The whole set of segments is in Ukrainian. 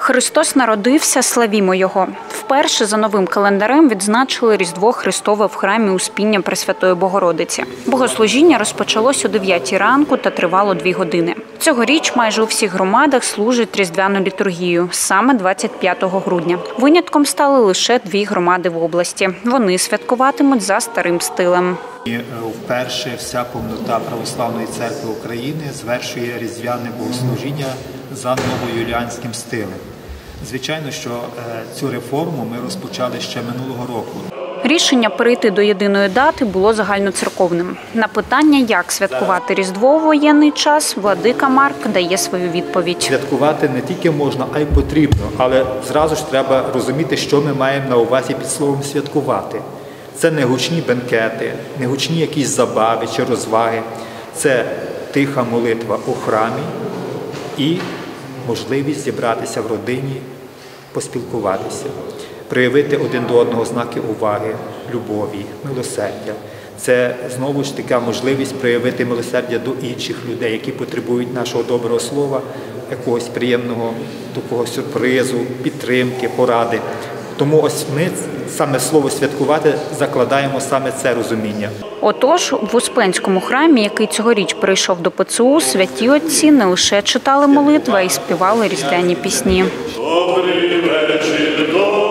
Христос народився, славімо Його. Вперше за новим календарем відзначили Різдво Христове в храмі Успіння Пресвятої Богородиці. Богослужіння розпочалось о 9 ранку та тривало 2 години. Цьогоріч майже у всіх громадах служать різдвяну літургію, саме 25 грудня. Винятком стали лише 2 громади в області. Вони святкуватимуть за старим стилем. Вперше вся повнота Православної Церкви України звершує різдвяне богослужіння за новоюліанським стилем. Звичайно, що цю реформу ми розпочали ще минулого року. Рішення перейти до єдиної дати було загальноцерковним. На питання, як святкувати Різдво у воєнний час, владика Марк дає свою відповідь. Святкувати не тільки можна, а й потрібно, але зразу ж треба розуміти, що ми маємо на увазі під словом «святкувати». Це не гучні бенкети, не гучні якісь забави чи розваги. Це тиха молитва у храмі і можливість зібратися в родині, поспілкуватися, проявити один до одного знаки уваги, любові, милосердя. Це, знову ж така можливість проявити милосердя до інших людей, які потребують нашого доброго слова, якогось приємного такого сюрпризу, підтримки, поради. Тому ось ми саме слово «святкувати» закладаємо саме це розуміння. Отож, в Успенському храмі, який цьогоріч прийшов до ПЦУ, святі отці не лише читали молитви, а й співали різдвяні пісні. Добрий вечір,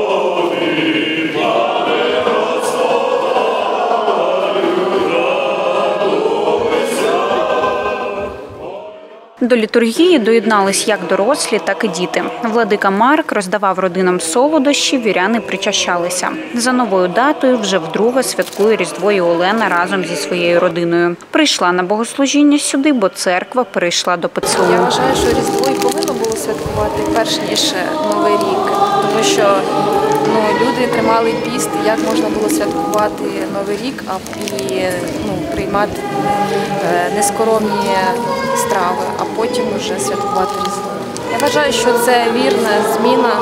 До літургії доєднались як дорослі, так і діти. Владика Марк роздавав родинам солодощі, віряни причащалися. За новою датою вже вдруге святкує Різдво і Олена разом зі своєю родиною. Прийшла на богослужіння сюди, бо церква перейшла до ПЦУ. Я вважаю, що Різдво і повинно було святкувати перш ніж Новий рік, тому що люди тримали піст, як можна було святкувати Новий рік і приймати нескоромні страви, а потім вже святкувати Різдво. Я вважаю, що це вірна зміна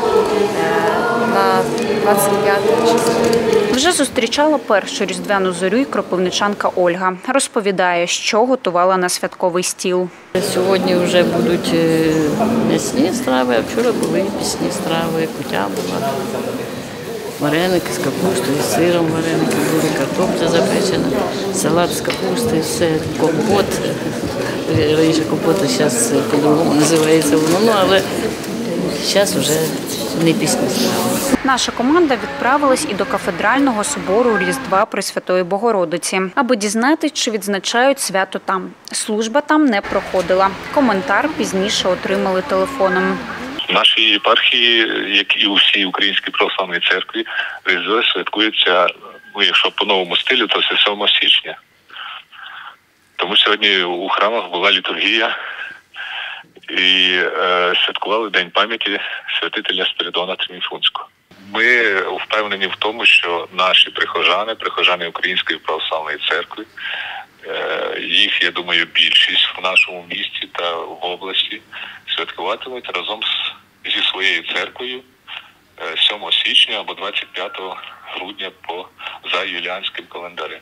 на 25 число. Вже зустрічала першу різдвяну зорю і кропивничанка Ольга. Розповідає, що готувала на святковий стіл. Сьогодні вже будуть м'ясні страви, а вчора були пісні страви, кутя була. Вареники з капустою, з сиром вареники були, картопля запечена, салат з капустою, все, компот. Раніше компот, зараз по-другому називається воно, але зараз вже не пісні страви. Наша команда відправилась і до кафедрального собору Різдва Пресвятої Богородиці, аби дізнатись, чи відзначають свято там. Служба там не проходила. Коментар пізніше отримали телефоном. В нашій єпархії, як і у всій Українській православній церкві, Різдво святкується, якщо по новому стилю, то це 7 січня. Тому сьогодні у храмах була літургія і святкували День пам'яті святителя Спиридона Триміфунського. Ми впевнені в тому, що наші прихожани Української православної церкви, їх, я думаю, більшість в нашому місті та в області, святкуватимуть разом зі своєю церквою 7 січня або 25 грудня за юліанським календарем.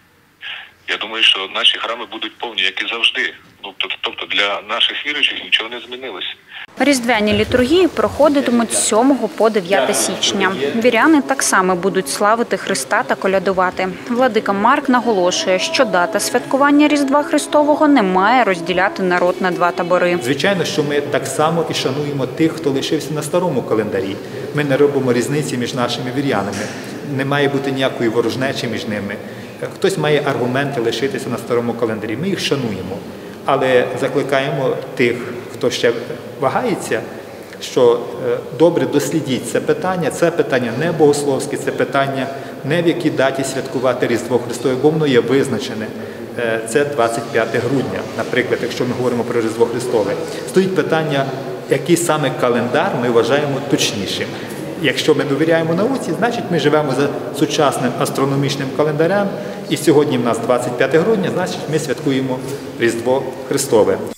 Я думаю, що наші храми будуть повні, як і завжди. Тобто для наших віруючих нічого не змінилося. Різдвяні літургії проходитимуть з 7 по 9 січня. Віряни так само будуть славити Христа та колядувати. Владика Марк наголошує, що дата святкування Різдва Христового не має розділяти народ на 2 табори. Звичайно, що ми так само і шануємо тих, хто лишився на старому календарі. Ми не робимо різниці між нашими вірянами. Не має бути ніякої ворожнечі між ними. Хтось має аргументи лишитися на старому календарі. Ми їх шануємо. Але закликаємо тих, хто ще вагається, що добре дослідіть це питання. Це питання не богословське, це питання не в якій даті святкувати Різдво Христове, бо воно є визначене. Це 25 грудня, наприклад, якщо ми говоримо про Різдво Христове. Стоїть питання, який саме календар ми вважаємо точнішим. Якщо ми довіряємо науці, значить ми живемо за сучасним астрономічним календарем, і сьогодні в нас 25 грудня, значить ми святкуємо Різдво Христове.